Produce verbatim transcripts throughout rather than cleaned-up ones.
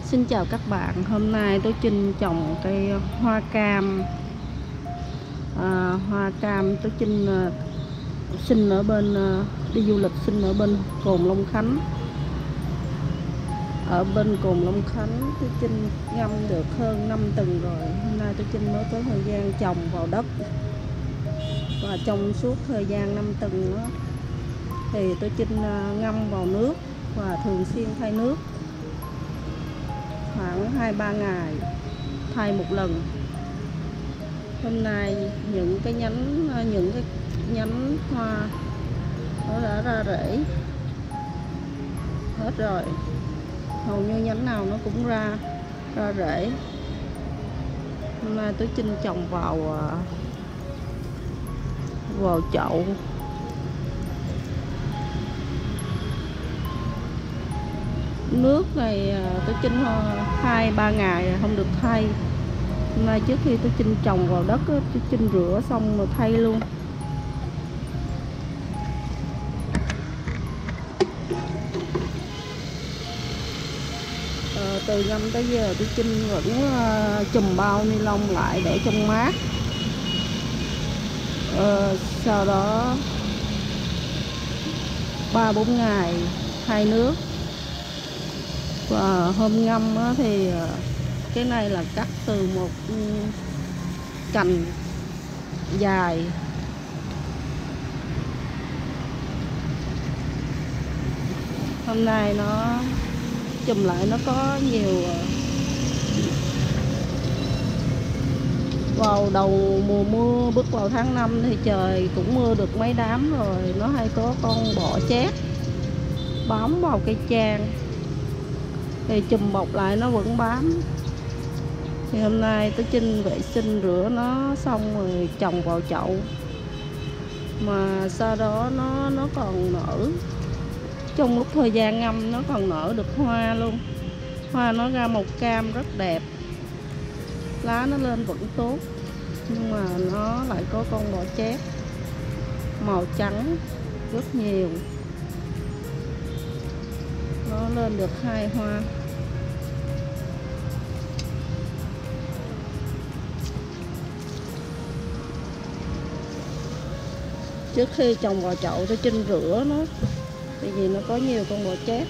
Xin chào các bạn, hôm nay tôi Trinh trồng cây hoa cam. à, Hoa cam tôi Trinh à, sinh ở bên à, đi du lịch sinh ở bên Cồn Long Khánh. Ở bên Cồn Long Khánh tôi Trinh ngâm được hơn năm tuần rồi. Hôm nay tôi Trinh mới có thời gian trồng vào đất. Và trong suốt thời gian năm tuần đó, thì tôi Trinh à, ngâm vào nước và thường xuyên thay nước, khoảng hai ba ngày thay một lần. Hôm nay những cái nhánh những cái nhánh hoa nó đã ra rễ hết rồi, hầu như nhánh nào nó cũng ra ra rễ. Hôm nay tôi Trinh trồng vào vào chậu. Nước này tôi Trinh hai ba ngày không được thay. Hôm nay trước khi tôi Trinh trồng vào đất, tôi Trinh rửa xong rồi thay luôn. à, Từ ngâm tới giờ tôi Trinh vẫn uh, chùm bao ni lông lại để trong mát. à, Sau đó ba bốn ngày thay nước. Và hôm ngâm thì cái này là cắt từ một cành dài. Hôm nay nó chùm lại, nó có nhiều. Vào đầu mùa mưa bước vào tháng năm thì trời cũng mưa được mấy đám rồi, nó hay có con bọ chét bám vào cây trang thì chùm bọc lại nó vẫn bám. Thì hôm nay tôi Trinh vệ sinh rửa nó xong rồi trồng vào chậu. Mà sau đó nó nó còn nở, trong lúc thời gian ngâm nó còn nở được hoa luôn. Hoa nó ra màu cam rất đẹp, lá nó lên vẫn tốt, nhưng mà nó lại có con bọ chét màu trắng rất nhiều. Nó lên được hai hoa. Trước khi trồng vào chậu tôi Trinh rửa nó, tại vì nó có nhiều con bọ chét.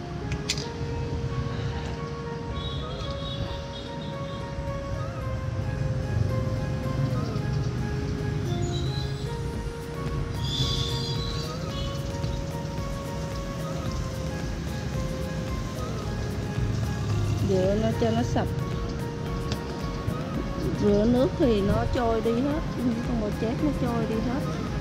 Rửa nó cho nó sạch. Rửa nước thì nó trôi đi hết, những con bọ chét nó trôi đi hết.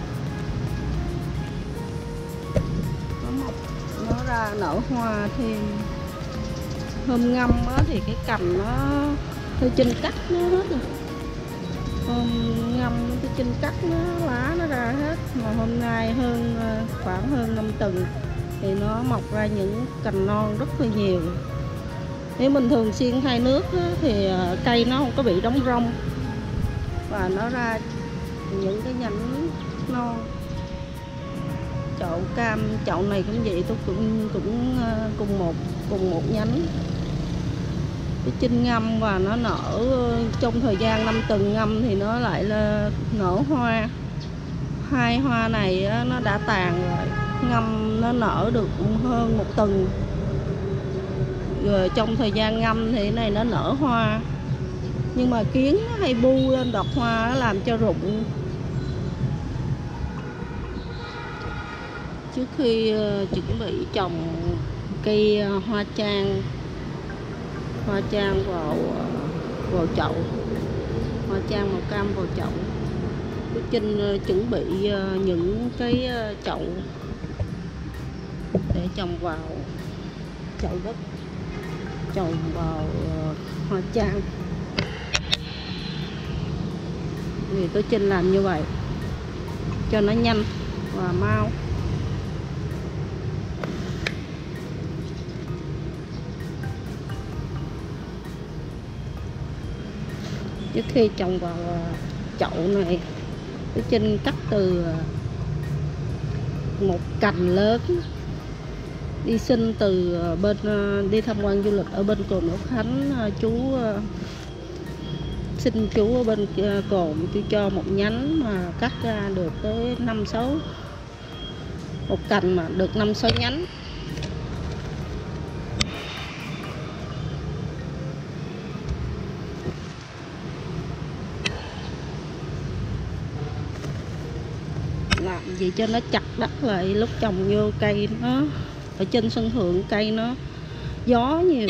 Nó mọc, nó ra nở hoa thêm. Hôm ngâm á, thì cái cành nó tôi Trinh cắt nó hết rồi. Hôm ngâm tôi Trinh cắt nó, lá nó ra hết. Mà hôm nay hơn khoảng hơn năm tuần thì nó mọc ra những cành non rất là nhiều. Nếu mình thường xuyên thay nước á, thì cây nó không có bị đóng rong và nó ra những cái nhánh non. Chậu cam chậu này cũng vậy, tôi cũng cũng cùng một cùng một nhánh. Cái Trinh ngâm và nó nở trong thời gian năm tuần ngâm thì nó lại là nở hoa. Hai hoa này nó đã tàn rồi, ngâm nó nở được hơn một tuần rồi. Trong thời gian ngâm thì cái này nó nở hoa, nhưng mà kiến nó hay bu lên đọt hoa, nó làm cho rụng. Trước khi uh, chuẩn bị trồng cây uh, hoa trang hoa trang vào uh, vào chậu, hoa trang màu cam vào chậu, tôi Trinh uh, chuẩn bị uh, những cái uh, chậu để trồng vào chậu đất, trồng vào uh, hoa trang. Thì tôi Trinh làm như vậy cho nó nhanh và mau. Trước khi trồng vào chậu này, tôi Trinh cắt từ một cành lớn Đi xin từ bên đi tham quan du lịch ở bên Cồn Ngọc Khánh, chú xin chú ở bên Cồn chú cho một nhánh mà cắt ra được tới năm sáu, một cành mà được năm sáu nhánh. Làm gì cho nó chặt đất lại, lúc trồng vô cây nó ở trên sân thượng cây nó gió nhiều.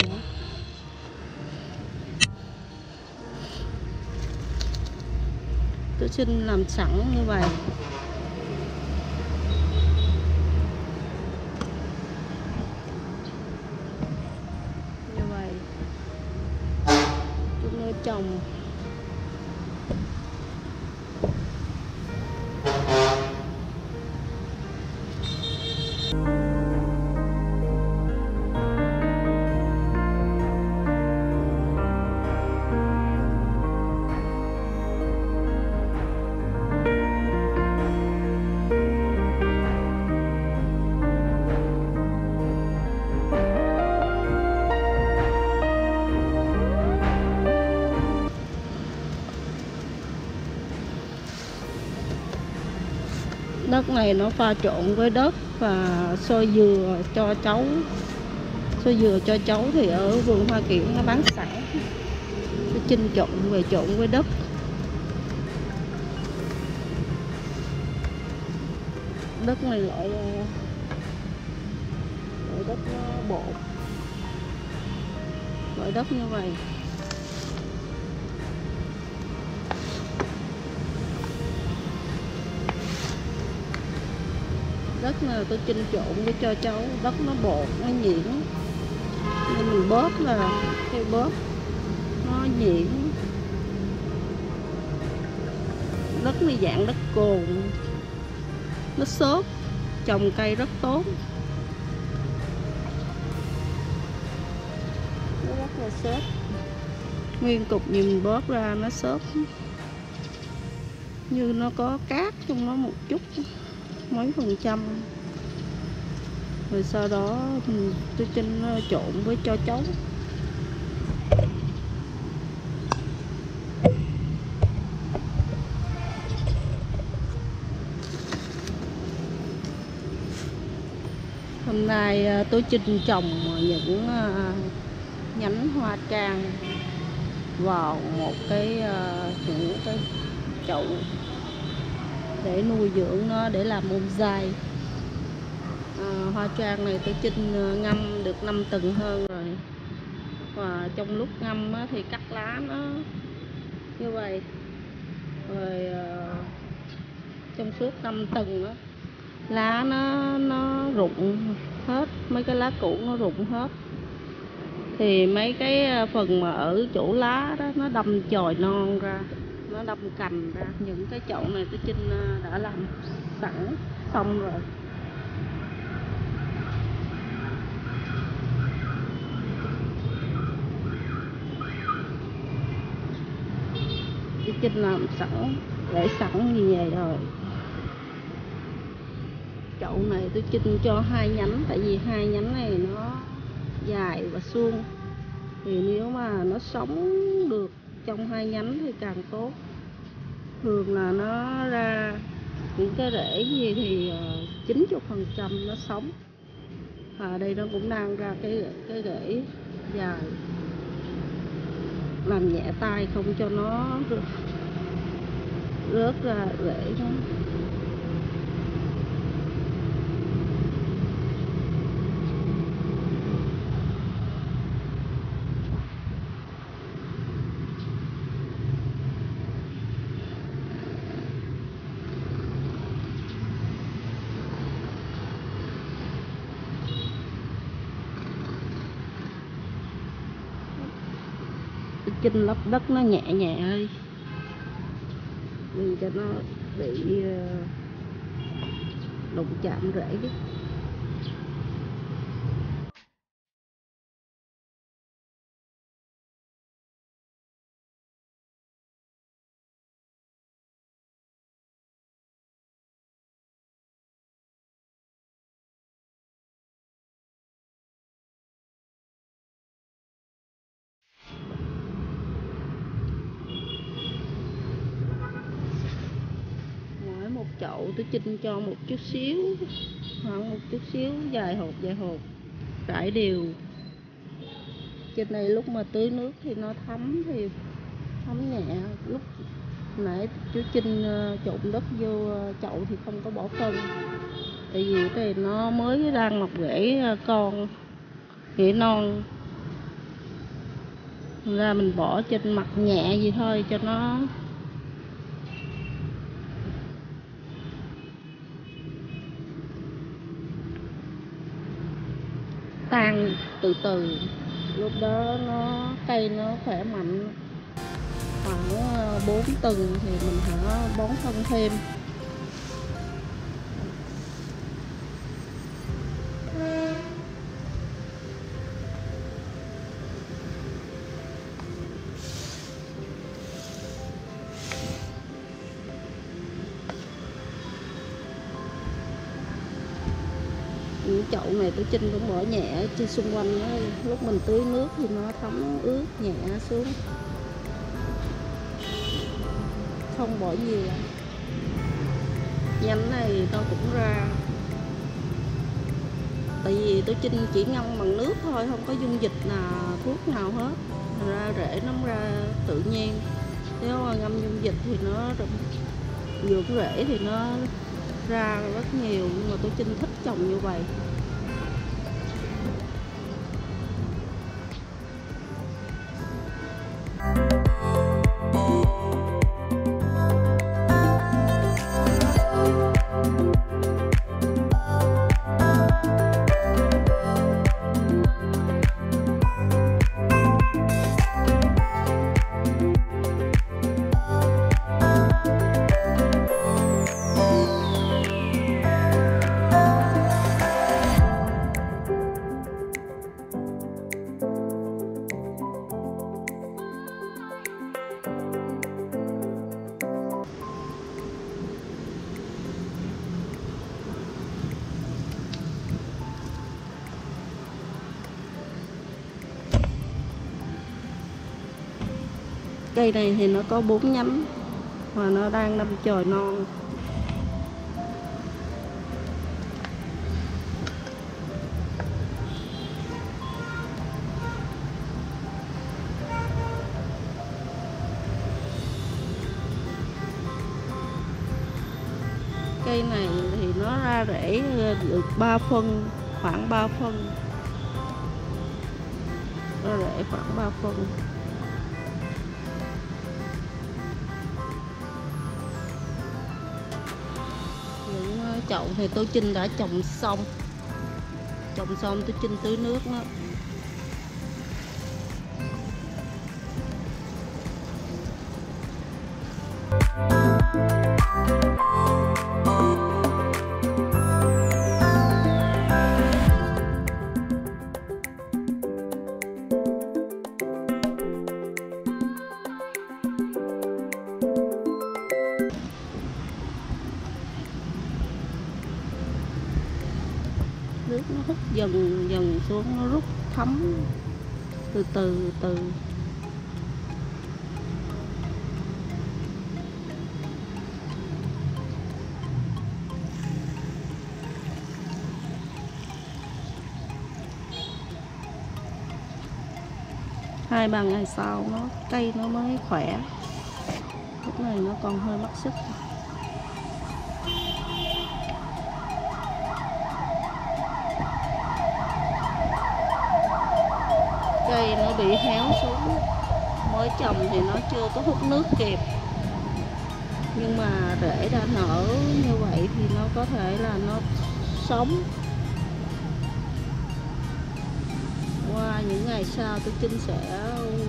Tôi xin làm sẵn như vậy. Như vậy tôi nơi trồng. Đất này nó pha trộn với đất và xôi dừa cho cháu. Xôi dừa cho cháu thì ở vườn Hoa Kiển nó bán sẵn. Nó chinh trộn về trộn với đất. Đất này loại, loại đất bột. Loại đất như vậy. Đất này tôi chinh trộn với cho cháu, đất nó bột, nó nhuyễn, nên mình bóp là cái bóp nó nhuyễn. Đất này dạng đất cồn, nó xốp, trồng cây rất tốt. Nó rất là xốp, nguyên cục nhìn bóp ra nó xốp, như nó có cát trong nó một chút, mấy phần trăm. Rồi sau đó tôi chinh trộn với cho cháu. Hôm nay tôi chinh trồng những nhánh hoa trang vào một cái những cái chậu để nuôi dưỡng nó, để làm bonsai. À, hoa trang này tôi chinh ngâm được năm tuần hơn rồi, và trong lúc ngâm á, thì cắt lá nó như vậy rồi. À, trong suốt năm tuần á, lá nó nó rụng hết, mấy cái lá cũ nó rụng hết, thì mấy cái phần mà ở chỗ lá đó nó đâm chồi non ra, nó đâm cành ra. Những cái chậu này tôi chinh đã làm sẵn xong rồi. Tôi chinh làm sẵn, để sẵn như vậy rồi. Chậu này tôi chinh cho hai nhánh, tại vì hai nhánh này nó dài và suông, thì nếu mà nó sống được trong hai nhánh thì càng tốt. Thường là nó ra những cái rễ gì thì chín mươi phần trăm nó sống. À, đây nó cũng đang ra cái cái rễ dài, làm nhẹ tay không cho nó rớt ra rễ đó. Chinh lấp đất nó nhẹ nhẹ ơi, đừng cho nó bị đụng chạm rễ. chậu tôi chinh cho một chút xíu, khoảng một chút xíu, vài hột vài hột rải đều. Trên này lúc mà tưới nước thì nó thấm thì thấm nhẹ. Lúc nãy chú Trinh trộn đất vô chậu thì không có bỏ phân, tại vì cái này nó mới đang mọc rễ con, rễ non, ra mình bỏ trên mặt nhẹ vậy thôi cho nó tan từ từ. Lúc đó nó cây nó khỏe mạnh, khoảng bốn tuần thì mình hãy bón phân thêm. Những chậu này tôi Trinh cũng bỏ nhẹ trên xung quanh đó. Lúc mình tưới nước thì nó thấm ướt nhẹ xuống, không bỏ nhiều. Nhánh này tôi cũng ra, tại vì tôi Trinh chỉ ngâm bằng nước thôi, không có dung dịch nào, thuốc nào hết, ra rễ nó ra tự nhiên. Nếu mà ngâm dung dịch thì nó dưỡng rễ thì nó ra rất nhiều, nhưng mà tôi Trinh thích trồng như vậy. Cây này thì nó có bốn nhánh và nó đang đâm chồi non. Cây này thì nó ra rễ được ba phân, khoảng ba phân. Ra rễ khoảng ba phân. Những chậu thì tôi Trinh đã trồng xong. Trồng xong tôi Trinh tưới nước nó. Nước nó hút dần dần xuống, nó rút thấm từ từ từ. Hai ba ngày sau nó cây nó mới khỏe. Lúc này nó còn hơi mất sức. Cây nó bị héo xuống, mới trồng thì nó chưa có hút nước kịp, nhưng mà rễ đã nở như vậy thì nó có thể là nó sống. Qua những ngày sau tôi Trinh sẽ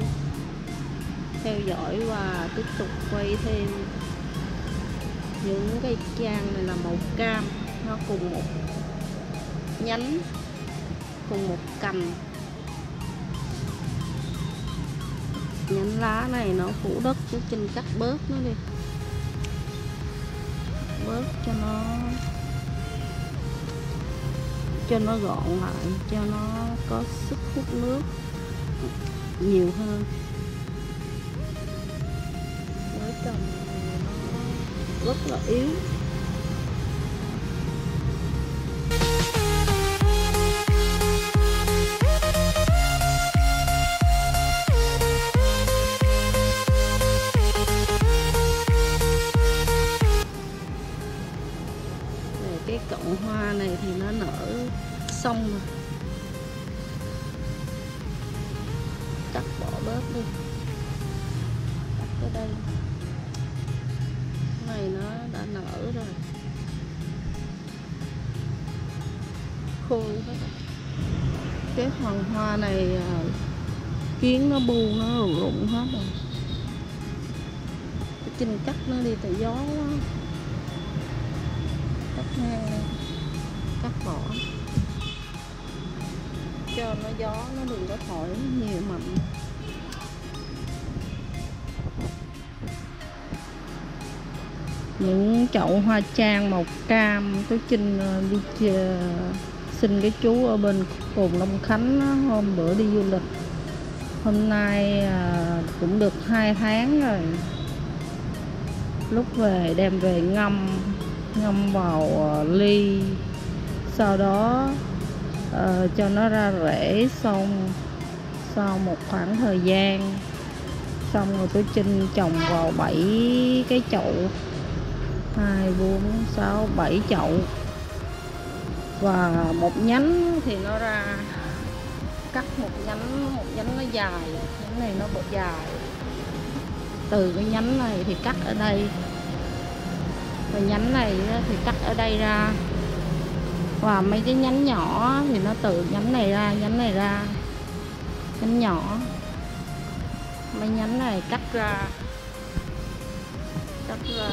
theo dõi và tiếp tục quay thêm. Những cây trang này là màu cam, nó cùng một nhánh, cùng một cành. Nhánh lá này nó phủ đất, chú Trinh cắt bớt nó đi, bớt cho nó cho nó gọn lại, cho nó có sức hút nước nhiều hơn. Mới trồng nó rất là yếu. xong rồi. Cắt bỏ bớt đi. Cắt cái đây. Cái này nó đã nở rồi. Khô hết rồi. Cái hoàng hoa này kiến nó bu nó rụng hết rồi. Cái Trinh cắt nó đi tại gió quá. Cắt ngang đây. Cắt bỏ cho nó gió nó đừng có thổi nhiều mạnh. Những chậu hoa trang màu cam tôi Trinh đi chờ, xin cái chú ở bên Cồn Long Khánh đó, hôm bữa đi du lịch. Hôm nay à, cũng được hai tháng rồi. Lúc về đem về ngâm ngâm vào uh, ly, sau đó uh, cho nó ra rễ, xong sau một khoảng thời gian xong rồi tôi Trinh trồng vào bảy cái chậu, hai bốn sáu bảy chậu, và một nhánh thì nó ra, cắt một nhánh một nhánh nó dài, nhánh này nó bộ dài, từ cái nhánh này thì cắt ở đây, và nhánh này thì cắt ở đây ra, và mấy cái nhánh nhỏ thì nó từ nhánh này ra, nhánh này ra, nhánh nhỏ, mấy nhánh này cắt ra, cắt ra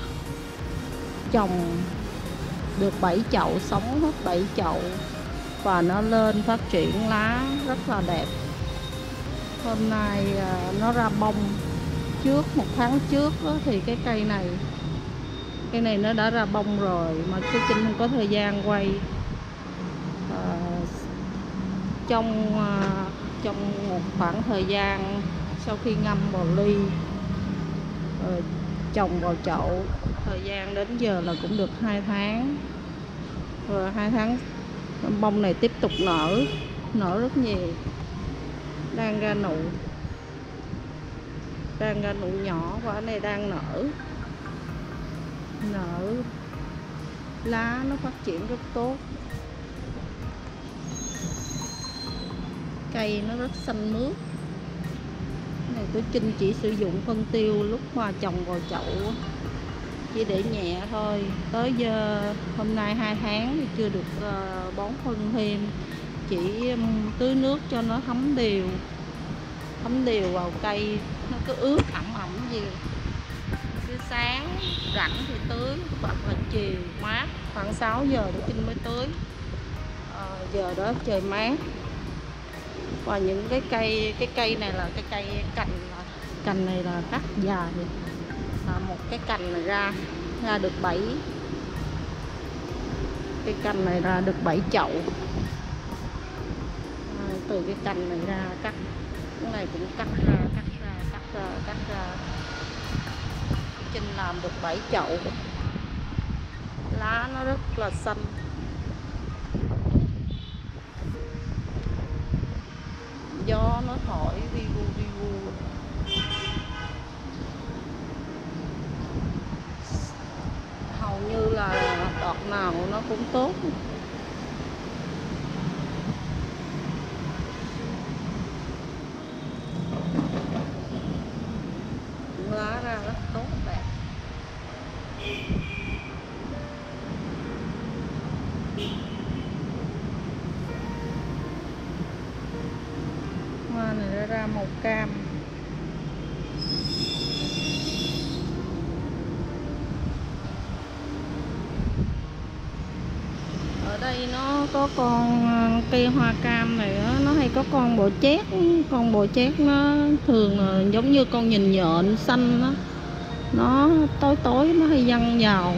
trồng được bảy chậu, sống hết bảy chậu, và nó lên phát triển lá rất là đẹp. Hôm nay nó ra bông. Trước một tháng trước đó, thì cái cây này cây này nó đã ra bông rồi, mà cái Trinh không có thời gian quay. à, trong à, trong một khoảng thời gian sau khi ngâm vào ly, à, trồng vào chậu, thời gian đến giờ là cũng được hai tháng rồi. Hai tháng bông này tiếp tục nở, nở rất nhiều, đang ra nụ, đang ra nụ nhỏ, và cái này đang nở, nở lá nó phát triển rất tốt. Cây nó rất xanh mướt. Cái này tôi Trinh chỉ sử dụng phân tiêu lúc mà trồng vào chậu, chỉ để nhẹ thôi. Tới giờ hôm nay hai tháng thì chưa được uh, bón phân thêm, chỉ um, tưới nước cho nó thấm đều, thấm đều vào cây, nó cứ ướt ẩm ẩm gì. Cứ sáng rảnh thì tưới, hoặc là chiều mát khoảng sáu giờ để Trinh mới tưới. À, giờ đó trời mát. Và những cái cây cái cây này là cái cây cành, cành này là cắt dài, là một cái cành này ra ra được bảy, cái cành này ra được bảy chậu. À, từ cái cành này ra cắt, cái này cũng cắt ra cắt ra cắt ra cắt ra Trinh làm được bảy chậu. Lá nó rất là xanh. Gió nó thổi vi vu vi vu. Hầu như là đọt nào nó cũng tốt. Lá ra rất tốt đẹp. Hoa này nó ra màu cam. Ở đây nó có con cây hoa cam này đó, nó hay có con bọ chét. Con bọ chét nó thường là giống như con nhìn nhện xanh đó. Nó tối tối nó hay văng vào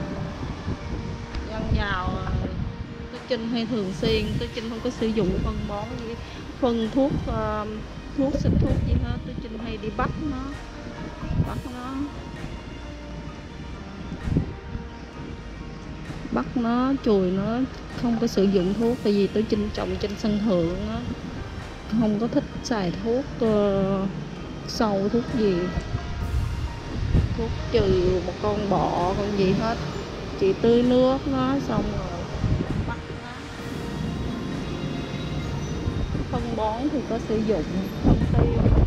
văng vào tôi Trinh hay thường xuyên, tôi Trinh không có sử dụng phân bón gì, phân thuốc uh, thuốc xịt thuốc gì hết. Tôi Trinh hay đi bắt nó bắt nó bắt nó chùi nó, không có sử dụng thuốc. Tại vì tôi Trinh trồng trên sân thượng á, không có thích xài thuốc uh, sâu thuốc gì, thuốc trừ một con bọ con gì hết. Chỉ tưới nước nó xong rồi bắt nó. bón thì có sử dụng phân tiêu